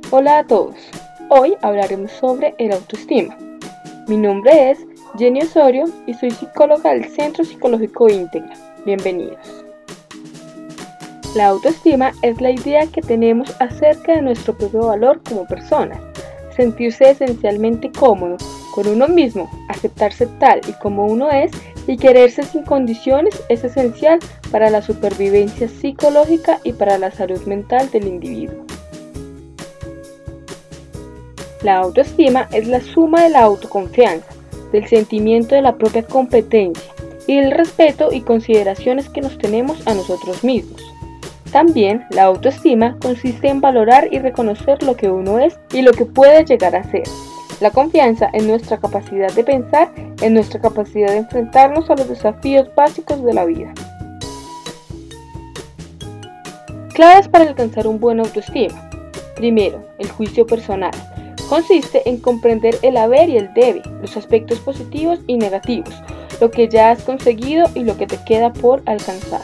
Hola a todos, hoy hablaremos sobre el autoestima. Mi nombre es Jenny Osorio y soy psicóloga del Centro Psicológico Íntegra. Bienvenidos. La autoestima es la idea que tenemos acerca de nuestro propio valor como personas, sentirse esencialmente cómodo con uno mismo, aceptarse tal y como uno es y quererse sin condiciones es esencial para la supervivencia psicológica y para la salud mental del individuo. La autoestima es la suma de la autoconfianza, del sentimiento de la propia competencia y del respeto y consideraciones que nos tenemos a nosotros mismos. También la autoestima consiste en valorar y reconocer lo que uno es y lo que puede llegar a ser. La confianza en nuestra capacidad de pensar, en nuestra capacidad de enfrentarnos a los desafíos básicos de la vida. Claves para alcanzar un buen autoestima. Primero, el juicio personal. Consiste en comprender el haber y el debe, los aspectos positivos y negativos, lo que ya has conseguido y lo que te queda por alcanzar.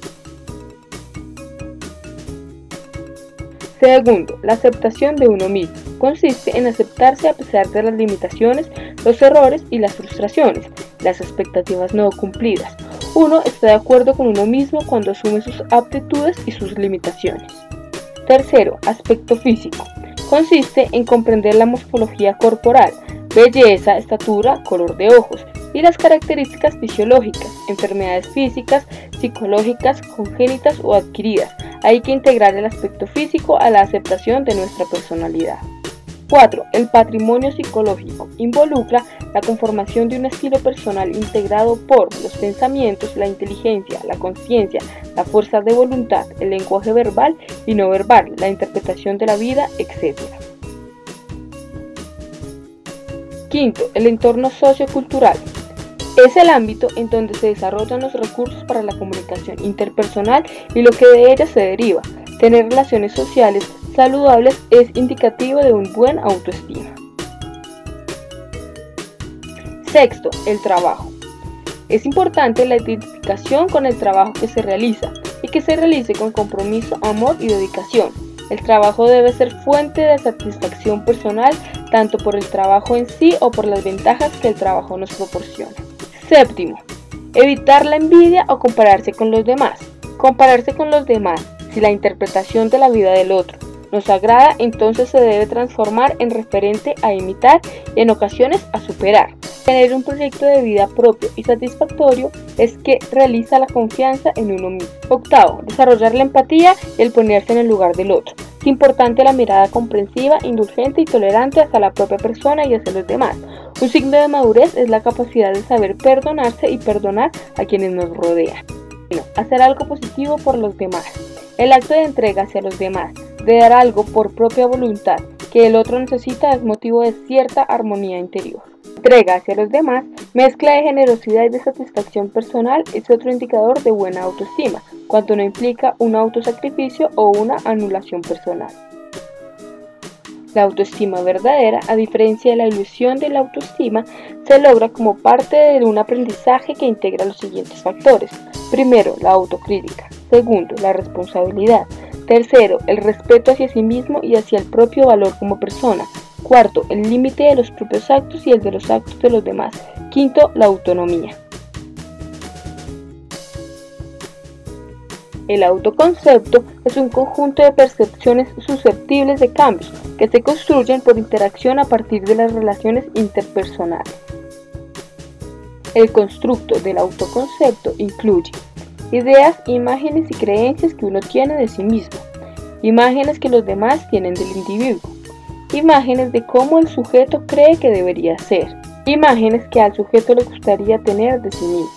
Segundo, la aceptación de uno mismo. Consiste en aceptarse a pesar de las limitaciones, los errores y las frustraciones, las expectativas no cumplidas. Uno está de acuerdo con uno mismo cuando asume sus aptitudes y sus limitaciones. Tercero, aspecto físico. Consiste en comprender la morfología corporal, belleza, estatura, color de ojos y las características fisiológicas, enfermedades físicas, psicológicas, congénitas o adquiridas. Hay que integrar el aspecto físico a la aceptación de nuestra personalidad. 4. El patrimonio psicológico involucra la conformación de un estilo personal integrado por los pensamientos, la inteligencia, la conciencia, la fuerza de voluntad, el lenguaje verbal y no verbal, la interpretación de la vida, etc. Quinto, el entorno sociocultural. Es el ámbito en donde se desarrollan los recursos para la comunicación interpersonal y lo que de ella se deriva. Tener relaciones sociales saludables es indicativo de un buen autoestima. Sexto, el trabajo. Es importante la identificación con el trabajo que se realiza y que se realice con compromiso, amor y dedicación. El trabajo debe ser fuente de satisfacción personal tanto por el trabajo en sí o por las ventajas que el trabajo nos proporciona. Séptimo, evitar la envidia o compararse con los demás. Compararse con los demás, si la interpretación de la vida del otro nos agrada, entonces se debe transformar en referente a imitar y en ocasiones a superar. Tener un proyecto de vida propio y satisfactorio es que realiza la confianza en uno mismo. Octavo, desarrollar la empatía y el ponerse en el lugar del otro. Es importante la mirada comprensiva, indulgente y tolerante hacia la propia persona y hacia los demás. Un signo de madurez es la capacidad de saber perdonarse y perdonar a quienes nos rodean. Hacer algo positivo por los demás. El acto de entrega hacia los demás, de dar algo por propia voluntad que el otro necesita, es motivo de cierta armonía interior. Entrega hacia los demás, mezcla de generosidad y de satisfacción personal, es otro indicador de buena autoestima, cuando no implica un autosacrificio o una anulación personal. La autoestima verdadera, a diferencia de la ilusión de la autoestima, se logra como parte de un aprendizaje que integra los siguientes factores. Primero, la autocrítica. Segundo, la responsabilidad. Tercero, el respeto hacia sí mismo y hacia el propio valor como persona. Cuarto, el límite de los propios actos y el de los actos de los demás. Quinto, la autonomía. El autoconcepto es un conjunto de percepciones susceptibles de cambios que se construyen por interacción a partir de las relaciones interpersonales. El constructo del autoconcepto incluye ideas, imágenes y creencias que uno tiene de sí mismo, imágenes que los demás tienen del individuo, imágenes de cómo el sujeto cree que debería ser, imágenes que al sujeto le gustaría tener de sí mismo.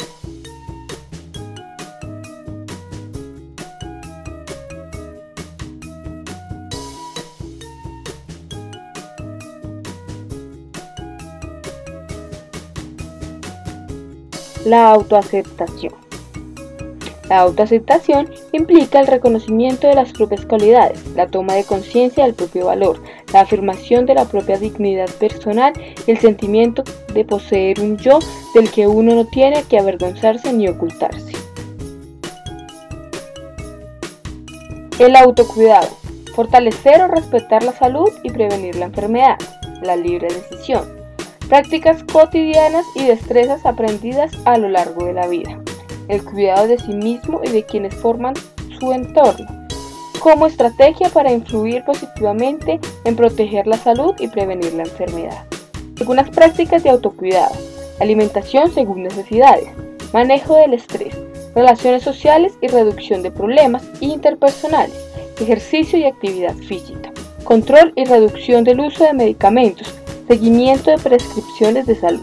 La autoaceptación. La autoaceptación implica el reconocimiento de las propias cualidades, la toma de conciencia del propio valor, la afirmación de la propia dignidad personal y el sentimiento de poseer un yo del que uno no tiene que avergonzarse ni ocultarse. El autocuidado Fortalecer o respetar la salud y prevenir la enfermedad, la libre decisión. Prácticas cotidianas y destrezas aprendidas a lo largo de la vida. El cuidado de sí mismo y de quienes forman su entorno, como estrategia para influir positivamente en proteger la salud y prevenir la enfermedad. Algunas prácticas de autocuidado: alimentación según necesidades, manejo del estrés, relaciones sociales y reducción de problemas interpersonales, ejercicio y actividad física, control y reducción del uso de medicamentos, seguimiento de prescripciones de salud.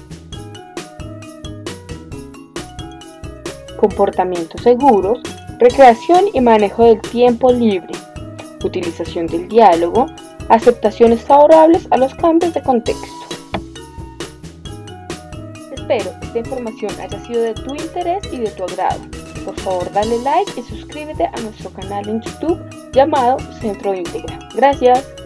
Comportamientos seguros, recreación y manejo del tiempo libre, utilización del diálogo, aceptaciones favorables a los cambios de contexto. Espero que esta información haya sido de tu interés y de tu agrado. Por favor, dale like y suscríbete a nuestro canal en YouTube llamado Centro Íntegra. Gracias.